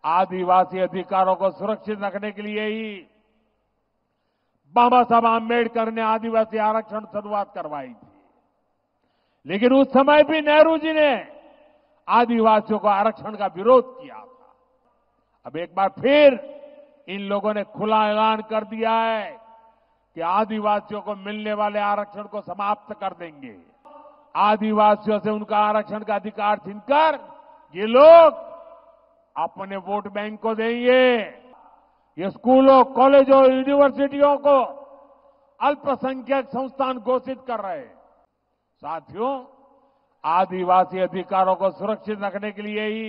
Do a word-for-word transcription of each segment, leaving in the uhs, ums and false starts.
आदिवासी अधिकारों को सुरक्षित रखने के लिए ही बाबा साहब आम्बेडकर ने आदिवासी आरक्षण शुरुआत करवाई थी। लेकिन उस समय भी नेहरू जी ने आदिवासियों को आरक्षण का विरोध किया था। अब एक बार फिर इन लोगों ने खुला ऐलान कर दिया है कि आदिवासियों को मिलने वाले आरक्षण को समाप्त कर देंगे। आदिवासियों से उनका आरक्षण का अधिकार छीनकर ये लोग अपने वोट बैंक को देंगे। ये स्कूलों, कॉलेजों, यूनिवर्सिटियों को अल्पसंख्यक संस्थान घोषित कर रहे हैं। साथियों, आदिवासी अधिकारों को सुरक्षित रखने के लिए ही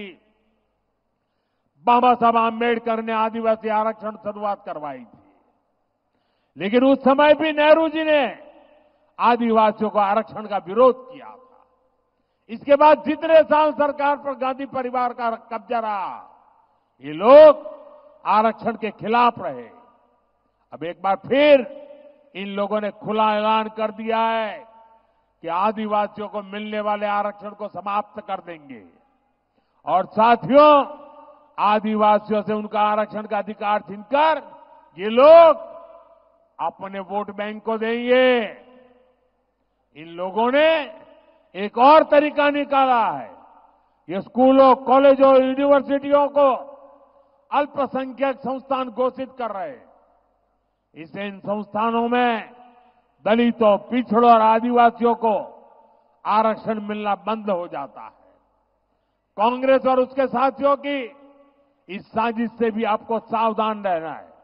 बाबा साहब आम्बेडकर ने आदिवासी आरक्षण शुरुआत करवाई थी। लेकिन उस समय भी नेहरू जी ने आदिवासियों को आरक्षण का विरोध किया था। इसके बाद जितने साल सरकार पर गांधी परिवार का कब्जा रहा, ये लोग आरक्षण के खिलाफ रहे। अब एक बार फिर इन लोगों ने खुला ऐलान कर दिया है कि आदिवासियों को मिलने वाले आरक्षण को समाप्त कर देंगे। और साथियों, आदिवासियों से उनका आरक्षण का अधिकार छीनकर ये लोग अपने वोट बैंक को देंगे। इन लोगों ने एक और तरीका निकाला है। ये स्कूलों, कॉलेजों, यूनिवर्सिटियों को अल्पसंख्यक संस्थान घोषित कर रहे हैं। इससे इन संस्थानों में दलितों, पिछड़ों और आदिवासियों को आरक्षण मिलना बंद हो जाता है। कांग्रेस और उसके साथियों की इस साजिश से भी आपको सावधान रहना है।